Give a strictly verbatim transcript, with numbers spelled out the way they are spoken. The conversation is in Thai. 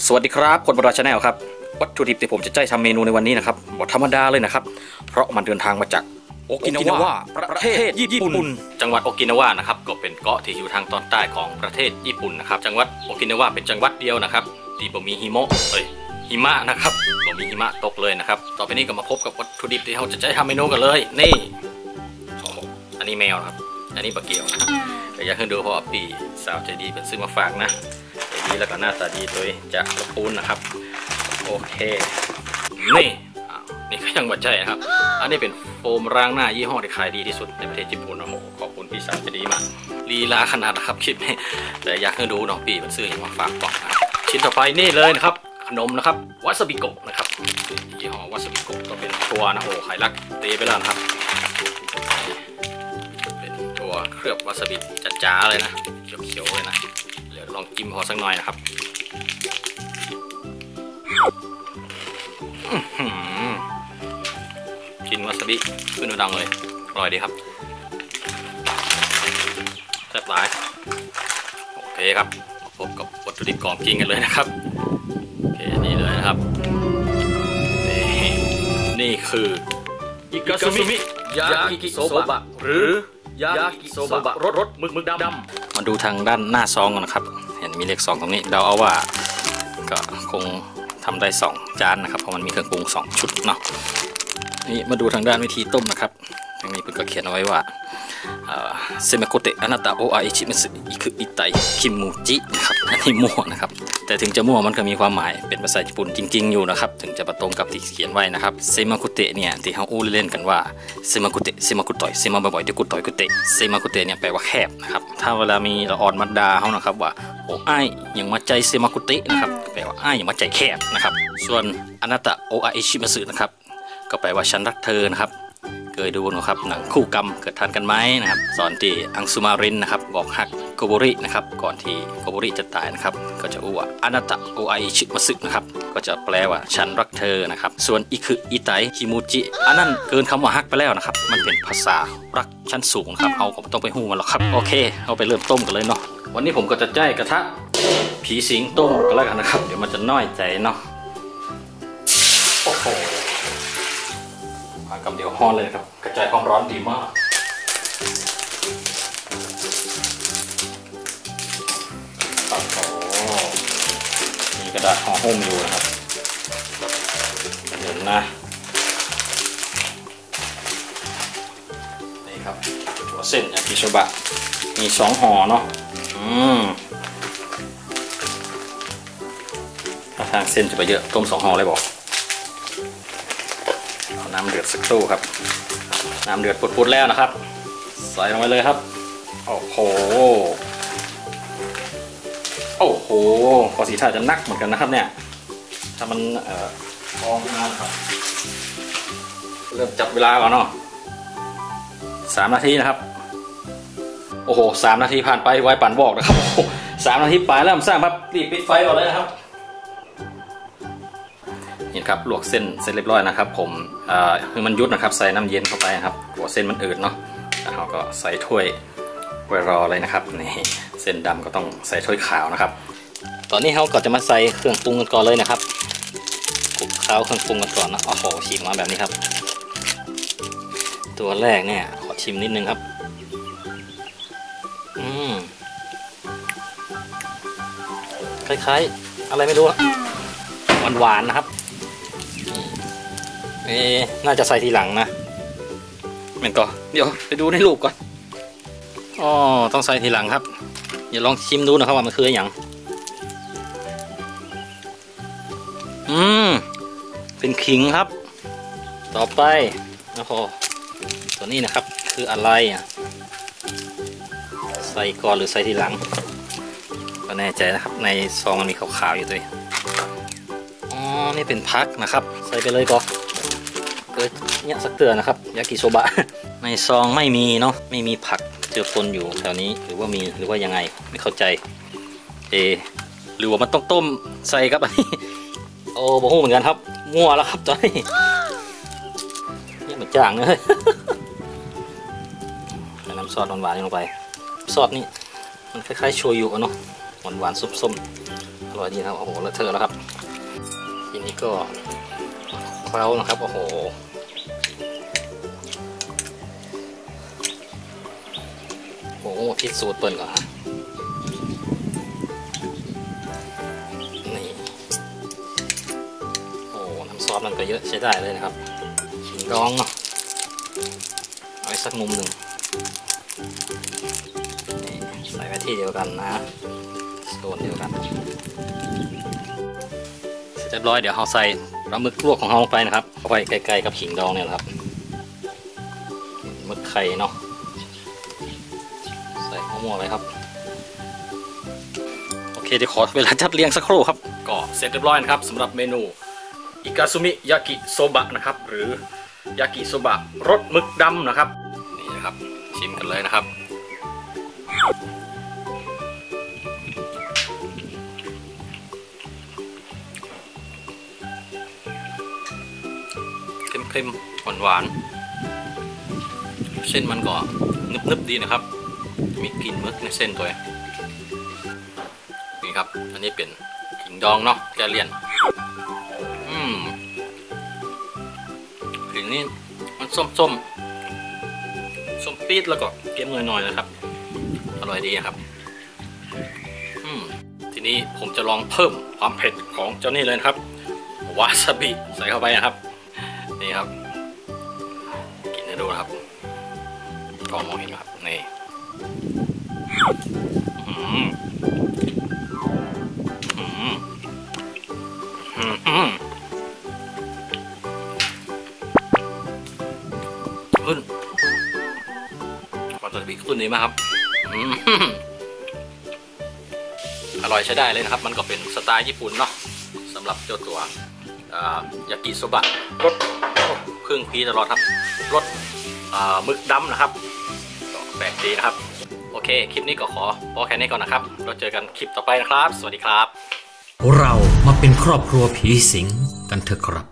สวัสดีครับคนบราชแนลครับวัตถุดิบที่ผมจะใช้ทำเมนูในวันนี้นะครับบดธรรมดาเลยนะครับเพราะมันเดินทางมาจากโอกินาวาประเทศญี่ปุ่นจังหวัดโอกินาวานะครับก็เป็นเกาะที่อยู่ทางตอนใต้ของประเทศญี่ปุ่นนะครับจังหวัดโอกินาวาเป็นจังหวัดเดียวนะครับที่บ่มีหิมะเอ้ยหิมะนะครับบ่มีหิมะตกเลยนะครับต่อไปนี้ก็มาพบกับวัตถุดิบที่เราจะใช้ทำเมนูกันเลยนี่โอ้โหอันนี้แมวครับอันนี้ปลาเกี๊ยวนะครับแต่อยากให้ดูเพราะปีสาวใจดีเป็นซื้อมาฝากนะดีแล้วก็หน้าตาดีโดยจากกระปุนนะครับโอเคนี่นี่ก็ยังบัดใจนะครับอันนี้เป็นโฟมล้างหน้ายี่ห้อที่ขายดีที่สุดในประเทศญี่ปุ่นโอ้โหขอบคุณพี่สาวจะดีมากลีลาขนาดนะครับคลิปนี้แต่อยากให้ดูน้องปีมันซื้อมาฝากก่อนนะชิ้นต่อไปนี่เลยนะครับขนมนะครับวาซาบิโกะนะครับยี่ห้อวาซาบิโกะก็เป็นตัวนะโอ้ไข่ลักเตะไปแล้วนะครับเป็นตัวเคลือบวาซาบิจ๋าๆเลยนะเขียวๆเลยนะเดี๋ยวลองจิ้มพอสักหน่อยนะครับกินวาซาบิขึ้นดังเลยอร่อยดีครับแซ่บหลายโอเคครับพบกับวัตถุดิบของจริงกันเลยนะครับโอเคนี่เลยนะครับนี่นี่คืออิกาซุมิยากิโซบะหรือยากิโซบะรสรสหมึกหมึกดำมาดูทางด้านหน้าซองกันนะครับเห็นมีเลขสองตรงนี้เราเอาว่าก็คงทำได้สองจานนะครับเพราะมันมีเครื่องปรุงสองชุดเนาะนี่มาดูทางด้านวิธีต้มนะครับทางนี้เพิ่งก็เขียนเอาไว้ว่าเซมาโกเตะอนาตาโออาอิชิมิสึอิคุอิไตคิมูจินะครับอันนี้มั่วนะครับแต่ถึงจะมั่วมันก็มีความหมายเป็นภาษาญี่ปุ่นจริงๆอยู่นะครับถึงจะประตรงกับที่เขียนไว้นะครับเซมาโกเตะเนี่ยที่เขาอู้เล่นกันว่าเซมาโกเตะเซมาโกต่อยเซมาบ่อยๆเดี๋ยวกูต่อยกูเตะเซมาโกเตะเนี่ยแปลว่าแคบนะครับถ้าเวลามีละออนมัดดาเขานะครับว่าโอ้ไอ้ยังมาใจเซมาโกเตะนะครับแปลว่าไอ้ยังมาใจแคบนะครับส่วนอนาตาโออาอิชิมิสึนะครับก็แปลว่าฉันรักเธอนะครับเคยดูนะครับหนังคู่กรรมเกิดทันกันไหมนะครับสอนที่อังสุมารินนะครับบอกฮักโกโบรินะครับก่อนที่โกโบริจะตายนะครับก็จะอู้ว่าอนาตะโอไอชิมัสึนะครับก็จะแปลว่าฉันรักเธอนะครับส่วนอิคุอิไตคิมูจิอันนั้นเกินคำว่าฮักไปแล้วนะครับมันเป็นภาษารักชั้นสูงครับเอาผมต้องไปหู้มันหรอกครับโอเคเอาไปเริ่มต้มกันเลยเนาะวันนี้ผมก็จะใจกระทะผีสิงต้มกันแล้วกันนะครับเดี๋ยวมันจะน้อยใจเนาะโอ้โหกำเดียวฮ้อนเลยครับกระจายความร้อนดีมากโอ้โหมีกระดาษห่อหุ้มอยู่นะครับเห็นนะนี่ครับหัวเส้นยากิโซบะมีสองห่อเนาะอืมถ้าทางเส้นจะไปเยอะต้มสองห่อเลยบอกน้ำเดือดสักครู่ครับน้ำเดือดปุดๆแล้วนะครับใส่ลงไปเลยครับโอ้โหโอ้โหพอสีท่าจะนักเหมือนกันนะครับเนี่ยถ้ามันเอ่อพองนานครับเริ่มจับเวลาก่อนเนาะสามนาทีนะครับโอ้โหสามนาทีผ่านไปไวปั่นบอกนะครับโอ้โหสามนาทีไปแล้วผมสร้างครับรีบปิดไฟก่อนเลยนะครับนี่ครับลวกเส้นเสร็จเรียบร้อยนะครับผมคือมันยุบนะครับใส่น้ำเย็นเข้าไปนะครับหัวเส้นมันอืดเนาะแล้วเราก็ใส่ถ้วยไว้รอเลยนะครับนี่เส้นดำก็ต้องใส่ถ้วยขาวนะครับตอนนี้เราก็จะมาใส่เครื่องปรุงกันก่อนเลยนะครับคลุกเคล้าเครื่องปรุงกันก่อนนะโอ้โหฉีกมาแบบนี้ครับตัวแรกเนี่ยขอชิมนิดนึงครับอืมคล้ายๆอะไรไม่รู้หวานๆนะครับเอ๊ะน่าจะใส่ทีหลังนะมันก็เดี๋ยวไปดูในรูปก่อนอ๋อต้องใส่ทีหลังครับอย่าลองชิมดูนะครับว่ามันคืออย่างอืมเป็นขิงครับต่อไปโอ้โหตัวนี้นะครับคืออะไรอ่ะใส่ก่อนหรือใส่ทีหลังก็แน่ใจนะครับในซองมันมีขาวๆอยู่ด้วยอ๋อนี่เป็นพักนะครับใส่ไปเลยก่อนเกิดเนี่ยสักเตือนนะครับยากิโซบะในซองไม่มีเนาะไม่มีผักเจือปนอยู่แถวนี้หรือว่ามีหรือว่ายังไงไม่เข้าใจเอหรือว่ามันต้องต้มใส่ครับอันนี้โอ้โหเหมือนกันครับงัวแล้วครับตอนนี้นี่มันจ่างเลยใส่น้ำซอสหวานๆลงไปซอสนี่มันคล้ายๆโชยุเนาะหวานๆส้มๆอร่อยดีนะครับโอ้โหเลอะเทอะแล้วครับทีนี้ก็เคล้านะครับโอ้โหโอ้โหพิสูจน์เปิดก่อนนะนี่โอ้น้ำซอสมันก็เยอะใช้ได้เลยนะครับขิงดองเนาะเอาไว้สักมุมหนึ่งใส่ไว้ที่เดียวกันนะโซนเดียวกันเสร็จเรียบร้อยเดี๋ยวเราใส่ปลาหมึกลวกของเราลงไปนะครับเอาไว้ใกล้ๆกับขิงดองเนี่ยครับหมึกไข่เนาะใส่หัวหม้อเลยครับโอเคเดี๋ยวขอเวลาจัดเรียงสักครู่ครับก็เสร็จเรียบร้อยนะครับสำหรับเมนูอิกาซุมิยากิโซบะนะครับหรือยากิโซบะรสหมึกดำนะครับนี่นะครับชิมกันเลยนะครับเค็มๆหวานๆเส้นมันก็นึบๆดีนะครับมีกลิ่นหมึกในเส้นตัวนี่ครับอันนี้เป็นขิงดองเนาะแกเลียนอืมกลิ่นนี้มันส้มๆ ส้มส้มปี๊ดแล้วก็เค็มหน่อยๆนะครับอร่อยดีครับอืมทีนี้ผมจะลองเพิ่มความเผ็ดของเจ้านี่เลยนะครับวาซาบิใส่เข้าไปนะครับนี่ครับกินให้ดูนะครับกล้องมองเห็นครับนี่อืมอืมอืมขึ้นวาซาบิขึ้นดีมากครับอืมอร่อยใช้ได้เลยนะครับมันก็เป็นสไตล์ญี่ปุ่นเนาะสำหรับเจ้าตัวยากิโซบะรสพึ่งพีตลอดครับรสหมึกดำนะครับแปลกดีนะครับโอเคคลิปนี้ก็ขอพอแค่นี้ก่อนนะครับเราเจอกันคลิปต่อไปนะครับสวัสดีครับเรามาเป็นครอบครัวผีสิงกันเถอะครับ